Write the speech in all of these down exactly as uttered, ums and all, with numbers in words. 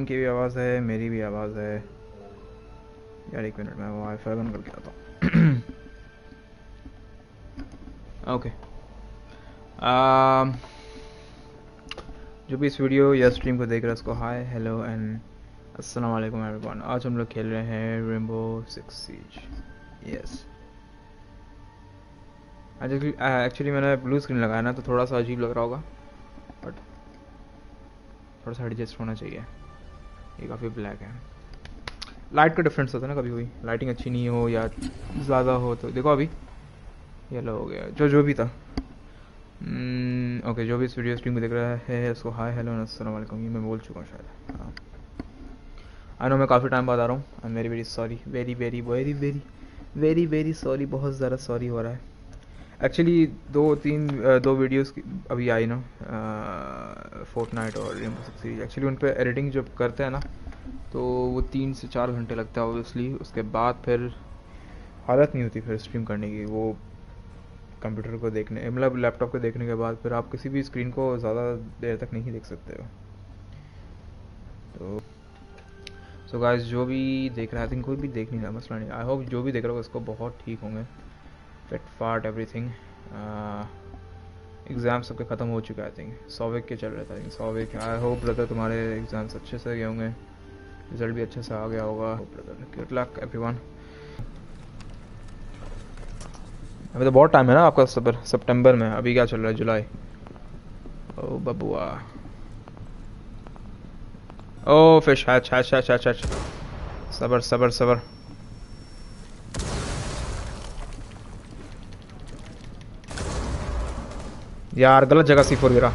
उनकी भी आवाज़ है, मेरी भी आवाज़ है। यार एक मिनट में वाईफाई बंद करके आता हूँ। ओके, जो भी इस वीडियो या स्ट्रीम को देख रहा है उसको हाय, हेलो एंड अस्सलाम वालेकुम एवरीवन। आज हम लोग खेल रहे हैं rainbow six siege. Yes, actually मैंने ब्लू स्क्रीन लगाया ना, तो थोड़ा सा अजीब लग रहा होगा, बट थोड़ा सा एडजस्ट होना चाहिए। ये काफ़ी ब्लैक है। लाइट का डिफरेंस होता है ना, कभी कभी लाइटिंग अच्छी नहीं हो या ज़्यादा हो। तो देखो अभी येलो हो गया, जो जो भी था। ओके okay, जो भी इस वीडियो स्ट्रीम को देख रहा है उसको हाय, हेलो अस्सलाम वालेकुम। ये मैं बोल चुका हूँ शायद। हाँ, आई नो मैं काफ़ी टाइम बाद आ रहा हूँ। I am very very sorry, very very very very very very sorry, बहुत ज़्यादा सॉरी हो रहा है। एक्चुअली दो तीन दो वीडियोस अभी आई ना, फोर्टनाइट और रेनबो सिक्स सीरीज। एक्चुअली उन पर एडिटिंग जब करते हैं ना, तो वो तीन से चार घंटे लगता है ऑब्वियसली। उसके बाद फिर हालत नहीं होती फिर स्ट्रीम करने की। वो कंप्यूटर को देखने, मतलब लैपटॉप को देखने के बाद फिर आप किसी भी स्क्रीन को ज़्यादा देर तक नहीं देख सकते हो। तो सो गाइस, जो भी देख रहा है, आई थिंक कोई भी देख नहीं रहा, मसला नहीं। आई होप जो भी देख रहा होगा उसको बहुत ठीक होंगे, फिट फाट एवरीथिंग। एग्ज़ाम सबके ख़त्म हो चुका है। आई थिंक सौ वीक के चल रहे थे। I think so week. I hope brother तुम्हारे एग्ज़ाम्स अच्छे से गए होंगे, रिजल्ट भी अच्छे से आ गया होगा। Brother good luck everyone. अभी तो बहुत टाइम है ना आपका, सबर सितंबर में। अभी क्या चल रहा है, जुलाई। ओ बबुआ, ओ फिश हैच हैच हैच हैच हैच। सबर सबर सबर। यार गलत जगह सी फोर गिरा।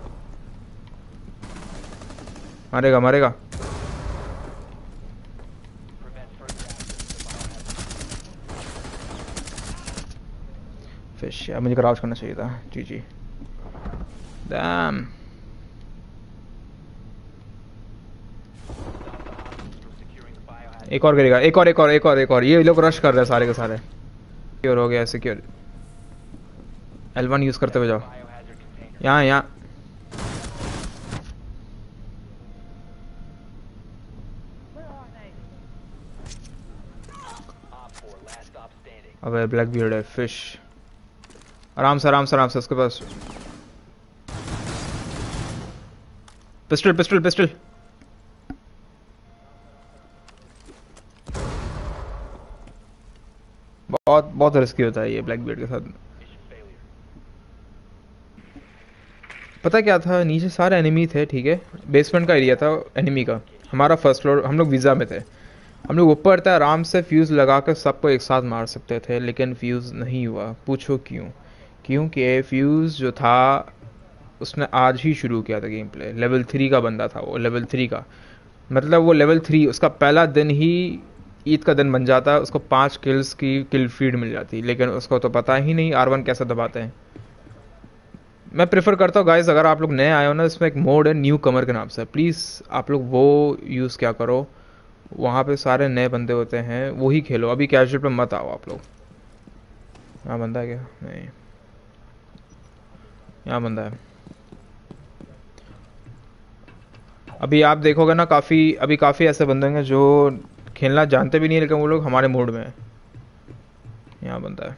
मारेगा मारेगा। फिश यार, मुझे क्राउच करना चाहिए था। G G damn. एक और गिरेगा, एक और एक और एक और एक और। ये लोग रश कर रहे हैं सारे के सारे। सिक्योर हो गया, सिक्योर। एल वन यूज़ करते हुए जाओ। यहाँ यहाँ। अबे ब्लैक बियर्ड है। फिश आराम से आराम से आराम से, उसके पास पिस्टल पिस्टल पिस्टल। बहुत बहुत रिस्की होता है ये ब्लैक बियर्ड के साथ। पता क्या था, नीचे सारे एनिमी थे, ठीक है। बेसमेंट का एरिया था एनिमी का। हमारा फर्स्ट फ्लोर, हम लोग वीज़ा में थे। हम लोग ऊपर था, आराम से फ्यूज़ लगा कर सबको एक साथ मार सकते थे, लेकिन फ्यूज़ नहीं हुआ। पूछो क्यों? क्योंकि फ्यूज़ जो था उसने आज ही शुरू किया था गेम प्ले। लेवल थ्री का बंदा था वो, लेवल थ्री का। मतलब वो लेवल थ्री, उसका पहला दिन ही ईद का दिन बन जाता है। उसको पाँच किल्स की किल फीड मिल जाती, लेकिन उसको तो पता ही नहीं आर वन कैसे दबाते हैं। मैं प्रेफर करता हूँ गाइस, अगर आप लोग नए आए हो ना, इसमें एक मोड है न्यू कमर के नाम से, प्लीज़ आप लोग वो यूज़ क्या करो। वहाँ पे सारे नए बंदे होते हैं, वही खेलो। अभी कैजुअल पे मत आओ आप लोग। यहाँ बंदा है क्या? नहीं, यहाँ बंदा है। अभी आप देखोगे ना, काफ़ी अभी काफ़ी ऐसे बंदे होंगे जो खेलना जानते भी नहीं, लेकिन वो लोग हमारे मूड में है। यहाँ बंदा है।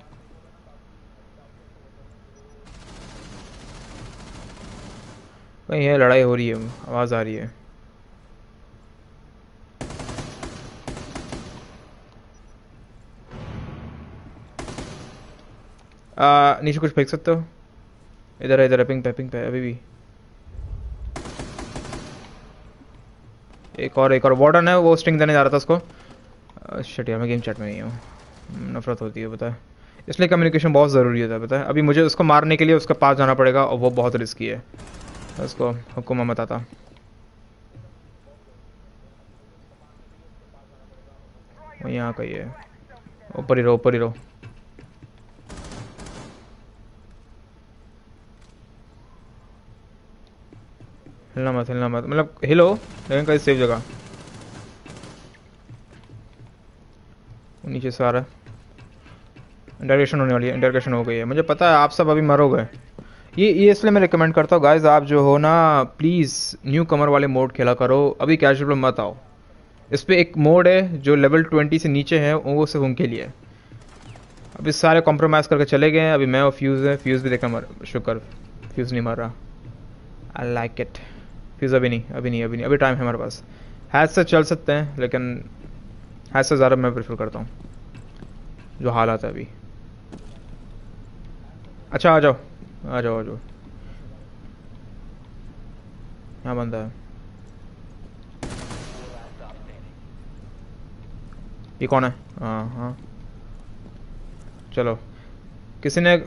कहीं है, लड़ाई हो रही है, आवाज़ आ रही है। आ, नीचे कुछ फेंक सकते हो? इधर है, इधर है, पिंग पे पिंग पे अभी भी। एक और एक और वार्डन है, वो स्टिंग देने जा रहा था उसको। शिट यार, मैं गेम चैट में नहीं हूँ। नफरत होती है पता है, इसलिए कम्युनिकेशन बहुत ज़रूरी होता है पता है। अभी मुझे उसको मारने के लिए उसके पास जाना पड़ेगा, और वो बहुत रिस्की है। उसको हुक्म मत आता। वो यहाँ कहीं है। ऊपर ही रहो, ऊपर ही रहो। हिलना मत, हिलना मत, मतलब हिलो लेकिन कहीं सेफ जगह। नीचे से आ रहा है। इंटरगेशन होने वाली है, इंटरगेशन हो गई है, मुझे पता है। आप सब अभी मरोगे। ये ये इसलिए मैं रिकमेंड करता हूँ गाइस, आप जो हो ना प्लीज़ न्यू कमर वाले मोड खेला करो, अभी कैजुअल में मत आओ। इस पे एक मोड है जो लेवल ट्वेंटी से नीचे है, वो सिर्फ उनके लिए है। अभी सारे कॉम्प्रोमाइज़ करके चले गए हैं, अभी मैं और फ्यूज़ है, फ्यूज़ भी देखना मर शुक्र फ्यूज़ नहीं मर रहा। I like it. फ्यूज़ अभी नहीं अभी नहीं अभी नहीं अभी टाइम है हमारे पास। हैज से चल सकते हैं लेकिन हैज से ज़्यादा मैं प्रेफर करता हूँ जो हालात है अभी। अच्छा आ जाओ आ जाओ आ जाओ, यहाँ बंदा है। ये कौन है? हाँ हाँ चलो किसी ने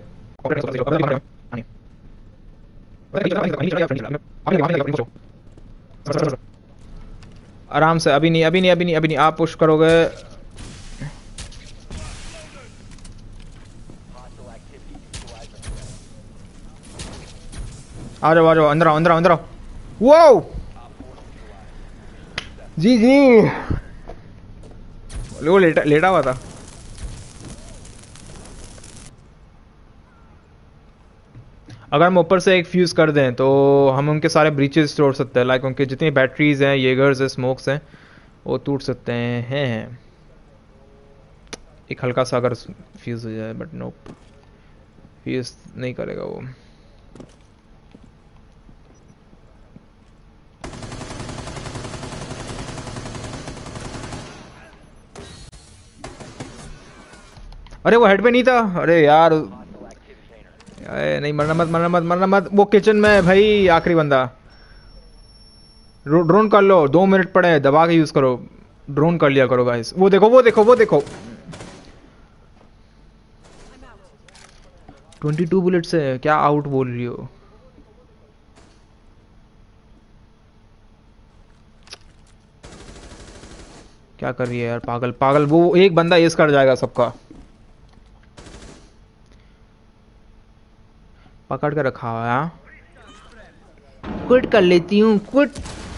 आराम से, अभी नहीं अभी नहीं अभी नहीं अभी नहीं आप पुश करोगे। आ जाओ आ जाओ, अंदर आओ अंदर आओ अंदर आओ। वो जी जी वो लेटा लेटा हुआ था। अगर हम ऊपर से एक फ्यूज़ कर दें तो हम उनके सारे ब्रीचेस तोड़ सकते हैं, लाइक उनके जितनी बैटरीज हैं, येगर्स हैं, स्मोक्स हैं, वो टूट सकते हैं हैं एक हल्का सा अगर फ्यूज़ हो जाए, बट नो फ्यूज़ नहीं करेगा वो। अरे वो हेड पे नहीं था, अरे यार अरे नहीं, मरना मत मरना मत मरना मत। वो किचन में है भाई, आखिरी बंदा। ड्रोन कर लो, दो मिनट पड़े हैं, दबा के यूज करो, ड्रोन कर लिया करो गाइस। वो देखो वो देखो वो देखो ट्वेंटी टू बुलेट से क्या आउट बोल रही हो? क्या कर रही है यार, पागल पागल। वो एक बंदा एस कर जाएगा सबका, पकड़ के रखा हुआ है। क्विट कर लेती हूँ, क्विट।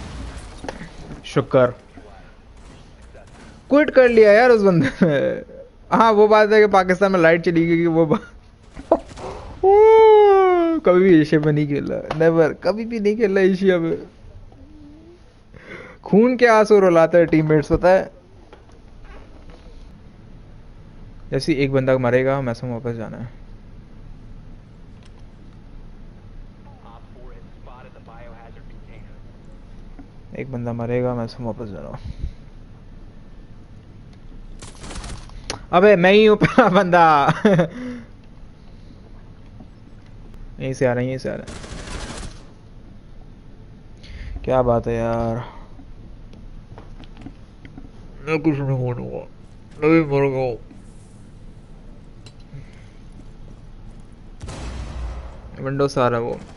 शुक्र क्विट कर लिया यार उस बंदे ने। हाँ वो बात है कि पाकिस्तान में लाइट चली गई, वो बात कभी भी एशिया में नहीं खेला, नेवर, कभी भी नहीं खेला एशिया में। खून के आंसू रुलाते हैं टीममेट्स, पता है। जैसे एक बंदा मरेगा मैसेज वापस जाना है। एक बंदा मरेगा मैसेज वापस जाना। अबे मैं ही हूँ पहला बंदा। यहीं से आ रहा है यहीं से आ रहा है। क्या बात है यार, मैं कुछ नहीं बोलूँगा, मैं भी मर गया। विंडो से आ रहा है वो।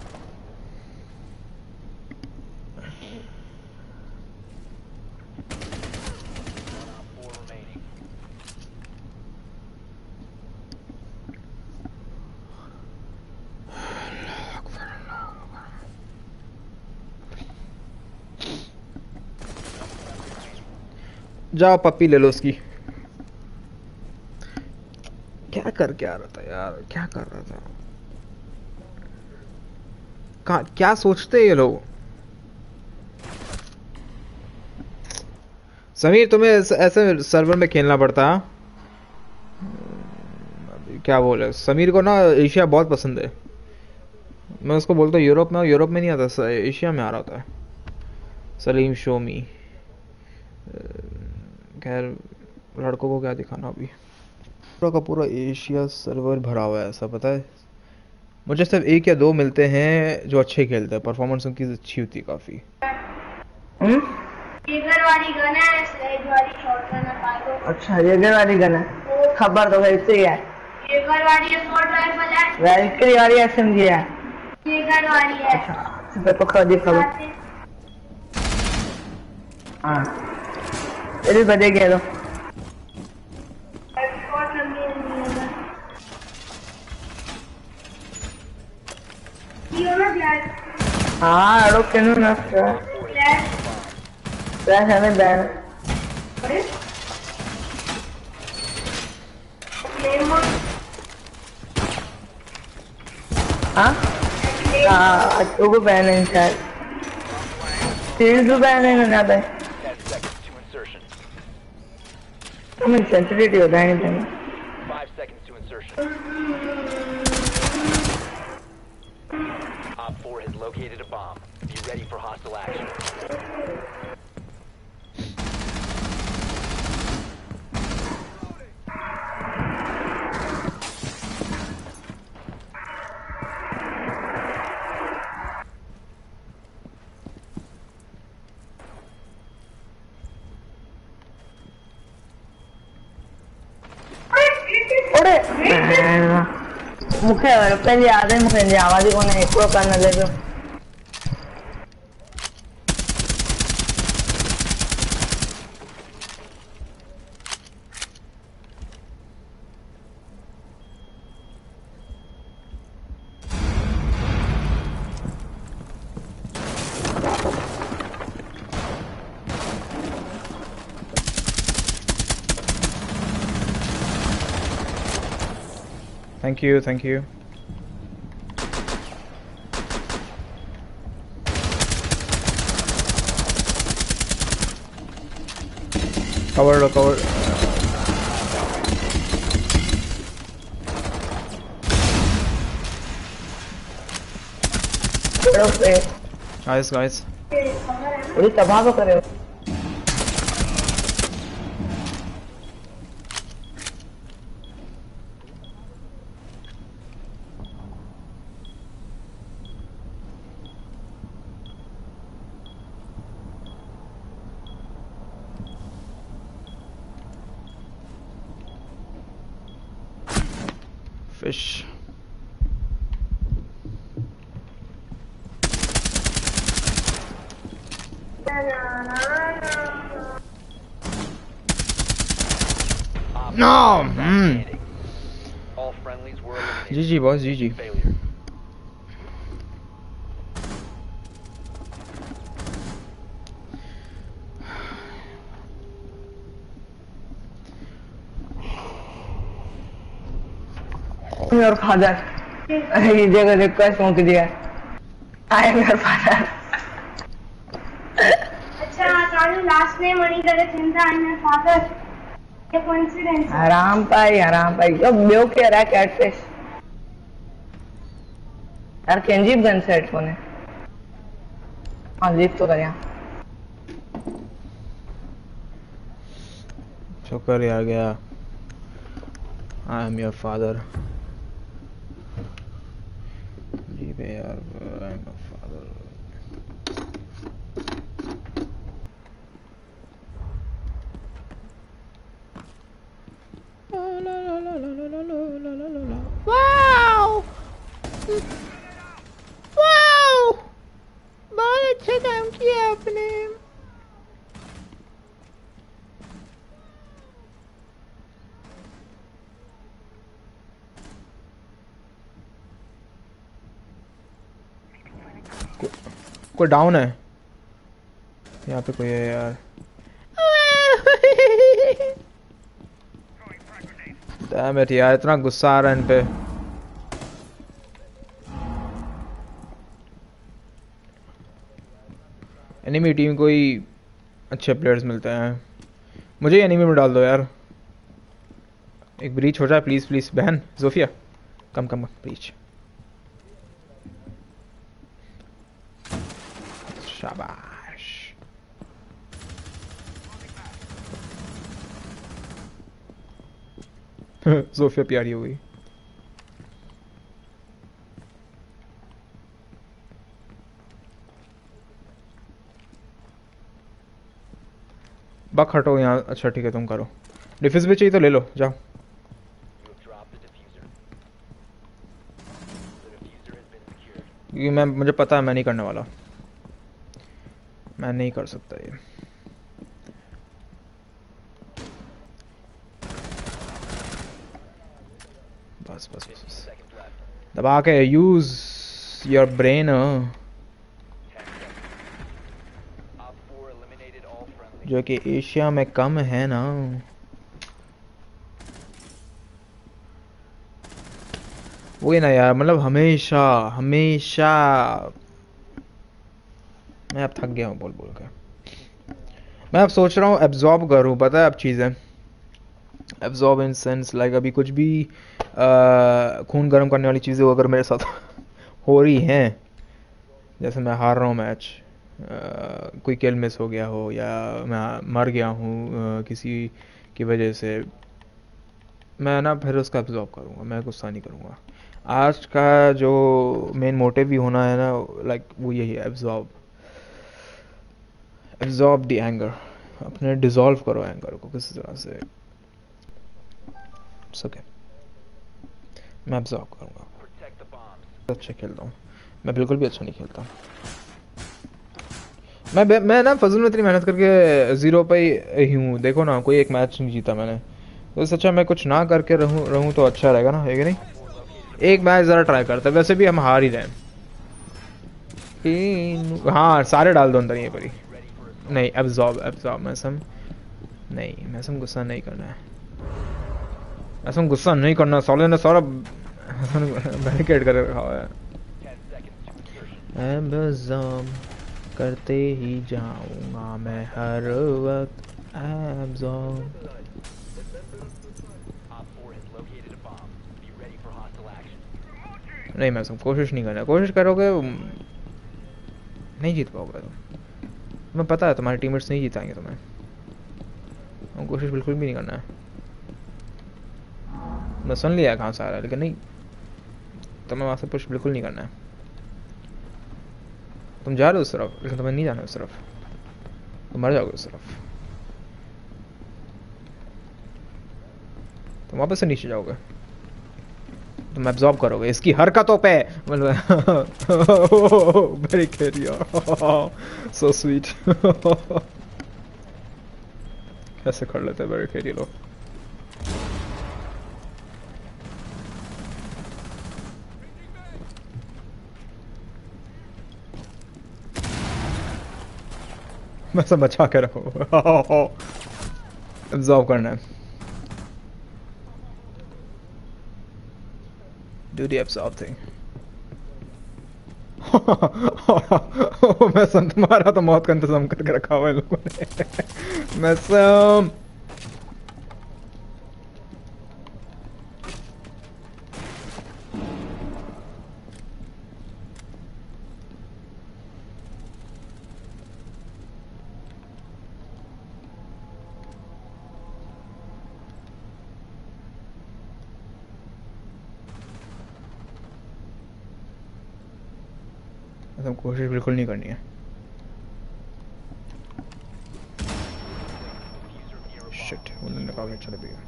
जाओ पप्पी ले लो उसकी। क्या कर क्या रहा था यार, क्या कर रहा था, क्या क्या सोचते हैं ये लोग। समीर तुम्हें ऐसे सर्वर में खेलना पड़ता। क्या बोले, समीर को ना एशिया बहुत पसंद है। मैं उसको बोलता हूँ यूरोप में, यूरोप में नहीं आता, एशिया में आ रहा होता है। सलीम शोमी, खैर लड़कों को क्या दिखाना अभी। पूरा का पूरा एशिया सर्वर भरा हुआ है ऐसा, पता है। मुझे सिर्फ एक या दो मिलते हैं जो अच्छे खेलते हैं, परफॉर्मेंस उनकी अच्छी होती है काफी। येगर वाली गन है, स्लेज वाली शॉटगन है, फाइव। अच्छा येगर वाली गन है, खबर तो भाई से है। येगर वाली असॉल्ट राइफल है, वैल्क्री वाली एसएमजी है। येगर वाली है। अच्छा सिर्फ तो खबर दी खबर। हाँ ये बजे गया तो एक्सपोर्ट लंबी नहीं है। ये ना ब्लैक। हाँ लोग कहने ना ब्लैक ब्लैक है ना बैन। फ्लेम हाँ हाँ तो को बैन है शायद सीरीज भी बैन है ना पे Ten seconds to insertion. हमें सेंसिटिविटी होता है नहीं Five seconds to insertion. Op four has located a bomb. Be ready for hostile action. अरे मुखे पहले याद है मुखे आवाज ही कोने एक करने लगे Thank you, thank you. Cover, cover. Nice, guys. पूरी तबाह को करे Fish. Op No! four is Mm. outstanding. All friendlies were eliminated. G G, boss, G G. Failure. your father ये जगह रिक्वेस्ट मोक दिया I am your father अच्छा सारे लास्ट नेम मणिधर चिंता आई एम फादर ये कोइंसिडेंस हराम पाई हराम पाई जो ब्यो के रहा कैटफिश यार केंजी गन सेट कोने हां लीव तो कर यहां शुक्र यार गया. I am your father. जी बे यार, I am your father. Wow wow बहुत अच्छा काम किया आपने. कोई डाउन है यहाँ पे, कोई है यार. Damn it यार, इतना गुस्सा आ रहा है इन पे. एनिमी टीम को ही अच्छे प्लेयर्स मिलते हैं. मुझे एनिमी में डाल दो यार. एक ब्रीच हो जाए प्लीज प्लीज. बहन जोफिया कम कम ब्रीच. शाबाश. जोफिया प्यारी हो गई. बक हटो यहाँ. अच्छा ठीक है, तुम करो. डिफेंस भी चाहिए तो ले लो, जाओ. You have dropped the diffuser. The diffuser has been secured. क्योंकि मैं मुझे पता है मैं नहीं करने वाला. मैं नहीं कर सकता ये. बस बस fifteen बस seconds left. दबा के use your brain. ten seconds. Op four eliminated all friendlies. जो कि एशिया में कम है ना. वही ना यार, मतलब हमेशा हमेशा मैं अब थक गया हूँ बोल बोल कर। मैं अब सोच रहा हूँ एब्जॉर्ब करूँ, पता है अब चीज़ें एब्जॉर्ब इन सेंस लाइक अभी कुछ भी अ, खून गर्म करने वाली चीज़ें अगर मेरे साथ हो रही हैं, जैसे मैं हार रहा हूँ मैच, कोई किल मिस हो गया हो या मैं मर गया हूँ अ, किसी की वजह से, मैं ना फिर उसका एब्जॉर्ब करूँगा, मैं गुस्सा नहीं करूँगा। आज का जो मेन मोटिव भी होना है ना, लाइक वो यही है, एब्जॉर्ब एब्जॉर्ब द एंगर, अपने डिसॉल्व करो एंगर को किसी तरह से सके। मैं एब्जॉर्ब करूँगा। Protect the bombs. अच्छा खेलता हूँ मैं, बिल्कुल भी अच्छा नहीं खेलता मैं बे- मैं ना फजल में इतनी मेहनत करके जीरो पे ही हूँ, देखो ना कोई एक मैच नहीं जीता मैंने, तो इससे अच्छा मैं कुछ ना करके रहूँ रहूँ तो अच्छा रहेगा ना, है कि नहीं? एक मैच ज़रा ट्राई करते हैं, वैसे भी हम हार ही रहे हैं। तीन, हाँ सारे डाल दो अंदर यहीं पर ही। नहीं एब्जॉर्ब एब्जॉर्ब मैसम, नहीं मैसम गुस्सा नहीं करना है, मैसम गुस्सा नहीं करना, साले ने सारा बैरिकेड कर रखा हुआ है। Ten seconds to insertion. Absorb करते ही जाऊंगा मैं हर वक्त, absorb. Op four has located a bomb. Be ready for hostile action. नहीं मैसम कोशिश नहीं करना, कोशिश करोगे नहीं जीत पाओगे तुम, तुम्हें पता है तुम्हारे टीममेट्स नहीं जिताएंगे तुम्हें, और कोशिश बिल्कुल भी नहीं करना है। मैं सुन लिया कहाँ से आ रहा है, लेकिन नहीं, तुम्हें वहाँ से पुश बिल्कुल नहीं करना है। तुम जा रहे हो उस तरफ, लेकिन तुम्हें नहीं जाना है उस तरफ, तुम मर जाओगे उस तरफ, तुम वापस से नीचे जाओगे, तुम एब्जॉर्ब करोगे इसकी हरकतों पे, मतलब वेरी कैरियर सो स्वीट कैसे कर लेते हैं वेरी कैरियर लोग। मैं सब बचा के रखो एब्जॉर्ब करना है, do the absorb thing मैं संत तुम्हारा तो मौत का इंतजाम करके रखा हुआ है लोगों ने मैं सम मतलब कोशिश बिल्कुल नहीं करनी है। शिट उन्होंने कहा कि चले भैया,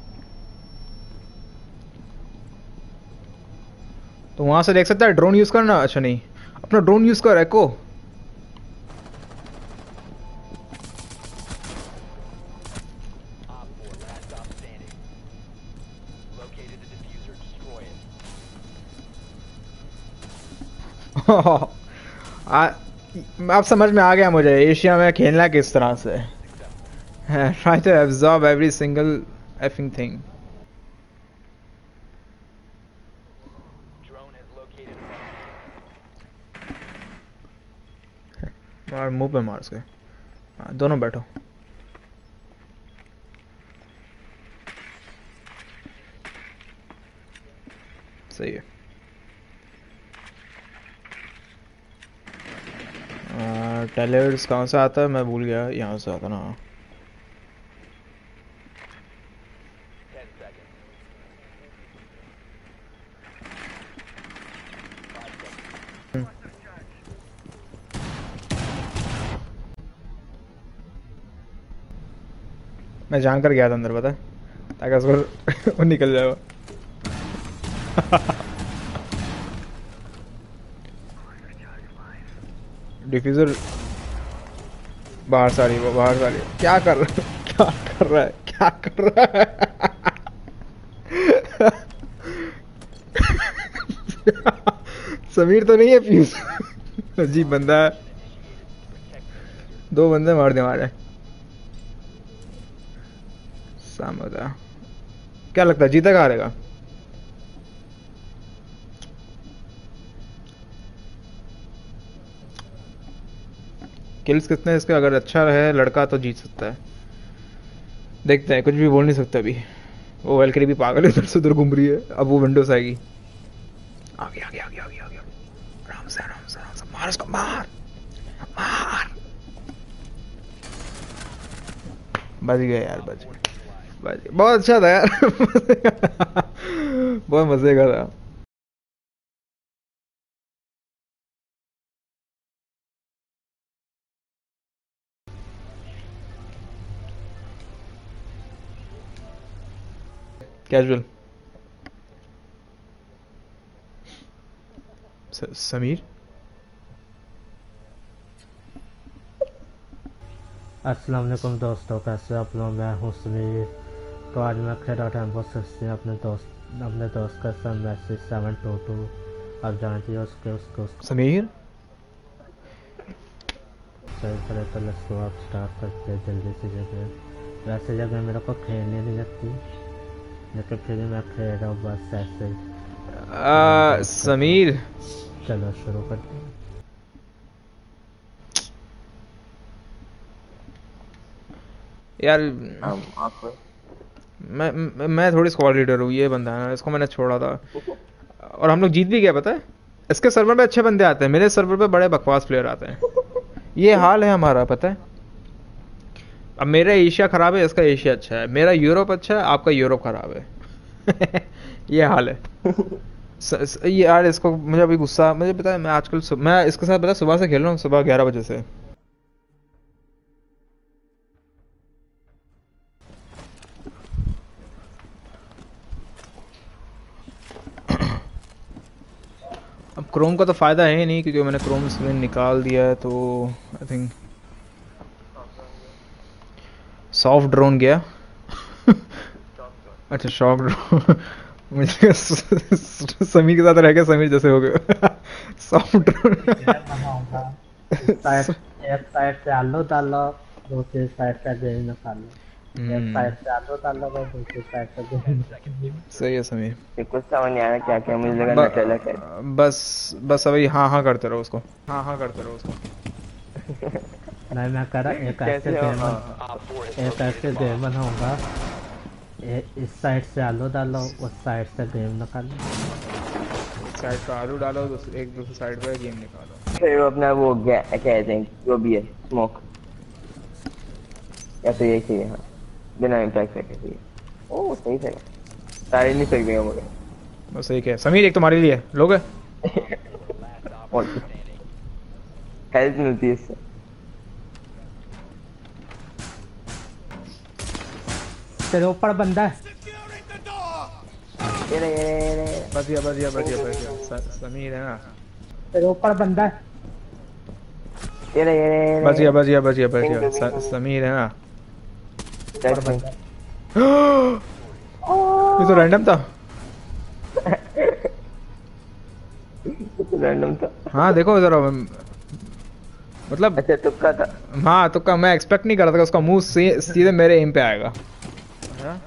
तो वहां से देख सकता है ड्रोन यूज करना, अच्छा नहीं अपना ड्रोन यूज कर एको। Op four, last stop standing. Located the diffuser. Destroy it. आ, अब समझ में आ गया मुझे एशिया में खेलना किस तरह से है। Try to absorb every single effing thing. Drone has located a bomb. मार मुंह पे मार उसके, हाँ, दोनों बैठो। सही है। टेलर्स कहाँ से आता है मैं भूल गया, यहाँ से आता ना। Ten seconds. Five seconds. मैं जानकर गया था अंदर, पता है, ताकि उसको वो निकल जाए। डिफ्यूजर बाहर से आ रही है, वो बाहर से आ रही है। क्या कर रहा है क्या कर रहा है क्या कर रहा है समीर तो नहीं है फ्यूज अजीब बंदा है। दो बंदे मार दे हमारे सामने। क्या लगता है जीतेगा हारेगा? किल्स कितने इसके, अगर अच्छा रहे लड़का तो जीत सकता है। देखते हैं, कुछ भी बोल नहीं सकता अभी। वो वेलकरी भी पागल है, इधर से उधर घूम रही है। अब वो विंडोज आएगी। आगे आगे आगे आगे आगे आराम से आराम से आराम से मार उसको, मार मार। बच गए यार, बच गए बच गए। बहुत अच्छा था यार बहुत मजे का था। कैजुअल। समीर अस्सलाम वालेकुम दोस्तों, कैसे आप लोग? मैं हूँ समीर। तो आज मैं खेला टेम्पो सिक्सटीन अपने दोस्त अपने दोस्त का साथ मैसेज सेवन टू टू। आप जानते हो उसके उसको उसको समीर सही पड़े तो लेट्स गो, आप स्टार्ट करते हैं जल्दी से जगह। वैसे जगह मेरे को खेलने नहीं लगती, लेकिन फिर भी मैं खेल रहा हूँ बस ऐसे ही। आ, समीर चलो शुरू करते हैं। यार हम आपको मैं मैं, मैं थोड़ी स्क्वाड लीडर हूँ, ये बंदा है ना, इसको मैंने छोड़ा था और हम लोग जीत भी गए। पता है, इसके सर्वर पे अच्छे बंदे आते हैं, मेरे सर्वर पे बड़े बकवास प्लेयर आते हैं। ये हाल है हमारा, पता है। अब मेरा एशिया खराब है, इसका एशिया अच्छा है। मेरा यूरोप अच्छा है, आपका यूरोप खराब है ये हाल है। स, स, ये यार इसको मुझे अभी गुस्सा, मुझे पता है मैं आजकल सु, मैं इसके साथ पता है सुबह से खेल रहा हूँ, सुबह ग्यारह बजे से। अब क्रोम का तो फायदा है ही नहीं, क्योंकि मैंने क्रोम स्क्रीन निकाल दिया है। तो आई थिंक सॉफ्ट ड्रोन गया अच्छा शॉक ड्रोन मुझे समीर के साथ रह गया, समीर जैसे हो गए सॉफ्ट ड्रोन। एक साइड से आलू डालो, दूसरी साइड से गेम निकालो। एक साइड से आलू डालो, दूसरी साइड से गेम। सही है समीर। ये कुछ समझ नहीं आ रहा क्या क्या, मुझे लगा ब- नटेला है। बस बस अभी हाँ हाँ करते रहो उसको, हाँ हाँ करते रहो उसको। नहीं मैं कह रहा एक ऐसे कैसे हो? गेम Op four has एक ऐसे located a गेम bomb. बनाऊंगा, ए- इस साइड से आलू डालो, उस साइड से गेम निकालो। साइड पे आलू डालो, दूसरी एक दूसरी साइड पे गेम निकालो। फिर वो अपना वो क्या कहते हैं, जो भी है स्मोक, या तो ये चाहिए। हाँ, बिना इम्पैक्ट से चाहिए। ओह सही से सारे नहीं सकते मगर बस सही है समीर, एक तुम्हारे लिए लोगे। और हेल्प मिलती है इससे। तेरे ऊपर बंदा है। ये रे, ये रे, ये रे। बस गया बस गया बस गया बस गया। स- समीर है ना, तेरे ऊपर बंदा है। ये रे, ये रे, ये रे। बस गया बस गया बस गया बस गया। स- समीर है ना। That's me. ये तो रैंडम था। रैंडम था। हाँ देखो जरा, मतलब अच्छा तुक्का था। हाँ तो का मैं एक्सपेक्ट नहीं कर रहा था, उसका मुंह सी, सीधे मेरे एम पे आएगा। हाँ?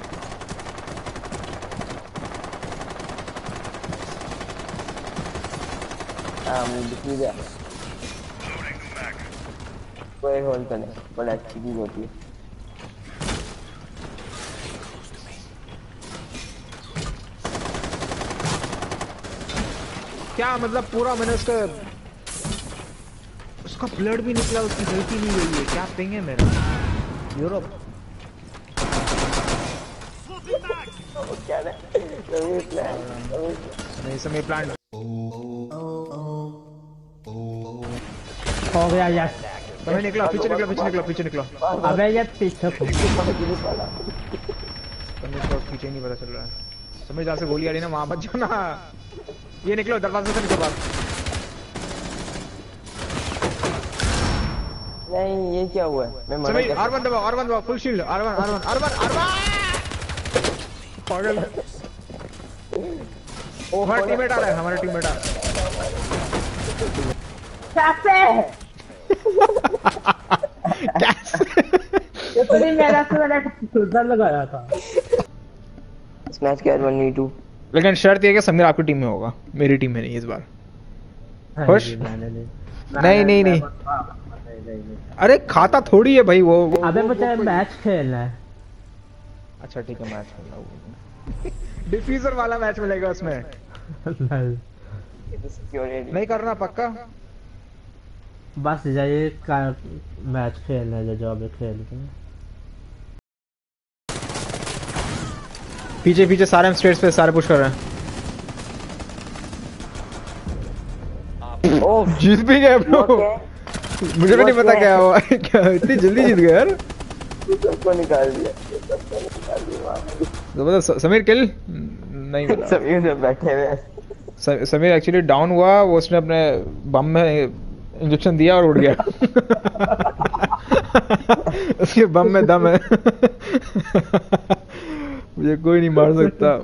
हाँ मुझे दिख नहीं गया। कोई होल तो नहीं, बड़ा अच्छी चीज होती है। क्या मतलब पूरा मैंने उसका उसका ब्लड भी निकला, उसकी गलती नहीं हुई है। क्या पिंग है मेरा यूरोप। वो क्या है? सभी प्लान, सभी नहीं समय प्लान हो गया यस। समय निकला, पीछे निकला पीछे निकला पीछे निकला। अबे ये पीछे को समय को पीछे नहीं पता चल रहा है। समय जहाँ से गोली आ रही ना वहां बच जाओ ना। ये निकलो दरवाजे से निकलो बाहर। नहीं ये क्या हुआ है? मैं मना समय कर आर वन दबाओ, आर वन दबाओ, full shield. R one R one R one R one पागल। ओ हमारा टीममेट आ रहा है, हमारा टीममेट आ रहा है। ये तो नहीं मेरा से मैंने सुधर लगाया था। Smash catch one v two. लेकिन शर्त ये है कि समीर आपकी टीम में होगा, मेरी टीम में नहीं इस बार। हाँ खुश? जी, मैंने नहीं नहीं नहीं नहीं अरे खाता थोड़ी है भाई वो, वो अबे वो- मुझे वो- मैच खेलना है। अच्छा ठीक है मैच खेलना होगा। डिफ्यूजर वाला मैच मिलेगा उसमें। नहीं, नहीं करना पक्का। बस जाइए का मैच खेलना है जो अभी खेलते हैं। पीछे पीछे सारे हम स्ट्रेट्स पे सारे पुश कर रहे हैं। ओह जीत भी गए ब्रो। मुझे भी नहीं पता क्या हुआ। क्या इतनी जल्दी जीत गए यार। सबको निकाल दिया। जबरदस्त। समीर किल नहीं मिला। सभी उधर बैठे हुए हैं। स- समीर एक्चुअली डाउन हुआ, वो उसने अपने बम में इंजेक्शन दिया और उड़ गया। उसके बम में दम है। मुझे कोई नहीं मार सकता।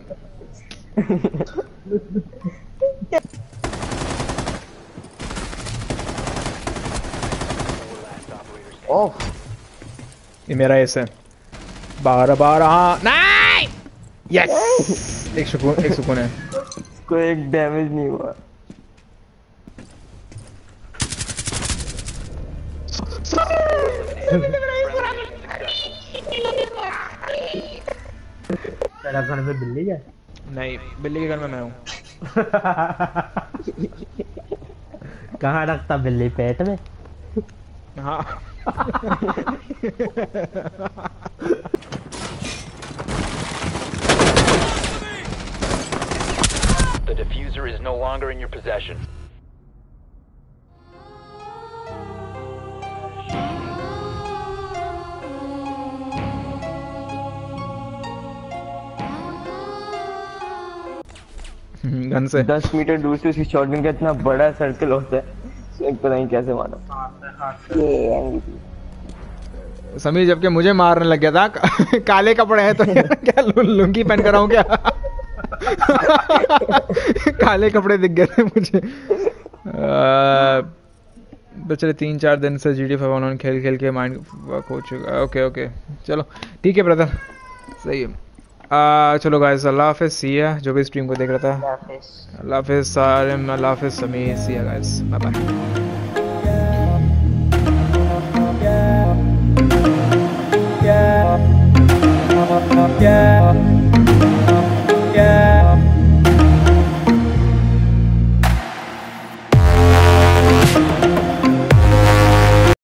ओह ये मेरा एस है। बारह बारह हाँ नहीं। यस एक सुकून एक सुकून है। कोई एक डैमेज नहीं हुआ। तेरा घर में बिल्ली है? नहीं बिल्ली के घर में मैं हूँ। कहाँ रखता बिल्ली, पेट में? हाँ। The diffuser is no longer in your possession. Gun से दस मीटर दूर से उसकी शॉटगन का इतना बड़ा सर्कल होता है, एक पता नहीं कैसे मारा। ये समीर जबकि मुझे मारने लग गया था। काले कपड़े हैं तो यार क्या लु- लुंगी पहन कर आऊं क्या? काले कपड़े दिख गए थे मुझे। आ, पिछले तीन चार दिन से जी डी फाइव ऑनलाइन खेल खेल के माइंड वर्क हो चुका। ओके ओके चलो ठीक है ब्रदर, सही है। आ, चलो गाइस अल्लाह हाफिज़, सी या जो भी स्ट्रीम को देख रहा था। अल्लाह हाफिज़ सारे, अल्लाह हाफिज़ समीर, सी या गाइस, बाय बाय।